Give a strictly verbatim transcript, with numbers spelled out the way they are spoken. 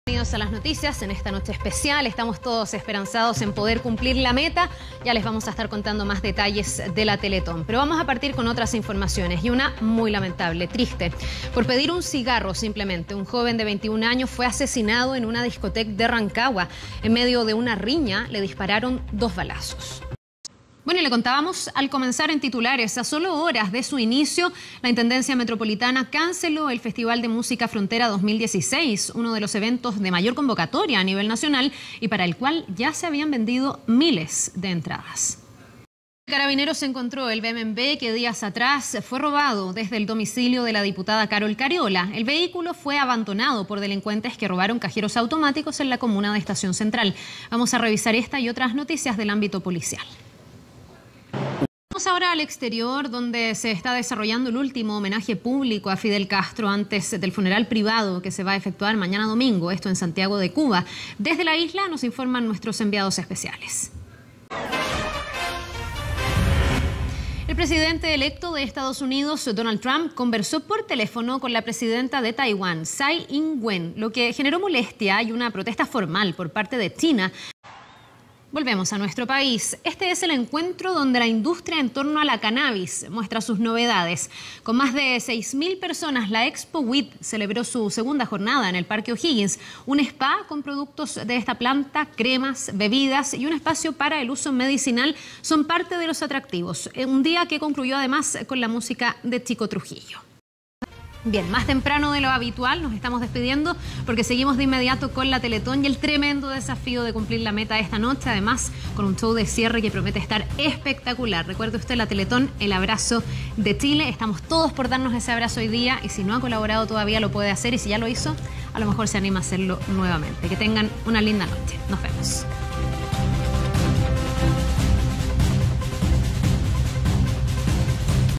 Bienvenidos a las noticias en esta noche especial. Estamos todos esperanzados en poder cumplir la meta. Ya les vamos a estar contando más detalles de la Teletón. Pero vamos a partir con otras informaciones y una muy lamentable, triste. Por pedir un cigarro simplemente, un joven de veintiún años fue asesinado en una discoteca de Rancagua. En medio de una riña le dispararon dos balazos. Bueno, y le contábamos al comenzar en titulares, a solo horas de su inicio, la Intendencia Metropolitana canceló el Festival de Música Frontera dos mil dieciséis, uno de los eventos de mayor convocatoria a nivel nacional y para el cual ya se habían vendido miles de entradas. Carabineros encontró el B M W que días atrás fue robado desde el domicilio de la diputada Carol Cariola. El vehículo fue abandonado por delincuentes que robaron cajeros automáticos en la comuna de Estación Central. Vamos a revisar esta y otras noticias del ámbito policial. Vamos ahora al exterior, donde se está desarrollando el último homenaje público a Fidel Castro antes del funeral privado que se va a efectuar mañana domingo, esto en Santiago de Cuba. Desde la isla nos informan nuestros enviados especiales. El presidente electo de Estados Unidos, Donald Trump, conversó por teléfono con la presidenta de Taiwán, Tsai Ing-wen, lo que generó molestia y una protesta formal por parte de China. Volvemos a nuestro país. Este es el encuentro donde la industria en torno a la cannabis muestra sus novedades. Con más de seis mil personas, la Expo Weed celebró su segunda jornada en el Parque O'Higgins. Un spa con productos de esta planta, cremas, bebidas y un espacio para el uso medicinal son parte de los atractivos. Un día que concluyó además con la música de Chico Trujillo. Bien, más temprano de lo habitual nos estamos despidiendo porque seguimos de inmediato con la Teletón y el tremendo desafío de cumplir la meta esta noche, además con un show de cierre que promete estar espectacular. Recuerde usted la Teletón, el abrazo de Chile. Estamos todos por darnos ese abrazo hoy día y si no ha colaborado todavía lo puede hacer y si ya lo hizo, a lo mejor se anima a hacerlo nuevamente. Que tengan una linda noche. Nos vemos.